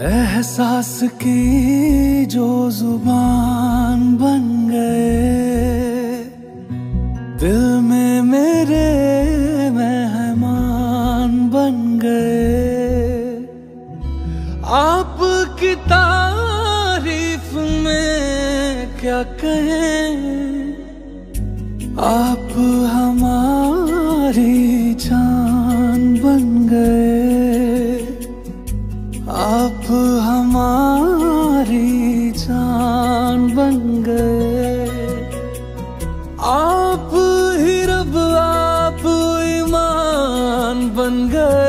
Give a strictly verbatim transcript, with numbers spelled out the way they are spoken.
एहसास की जो जुबान बन गए, दिल में मेरे मेहमान बन गए। आपकी तारीफ में क्या कहें, आप हमारी जान बन गए, आप हमारी जान बन गए। आप ही रब, आप ईमान बन गए।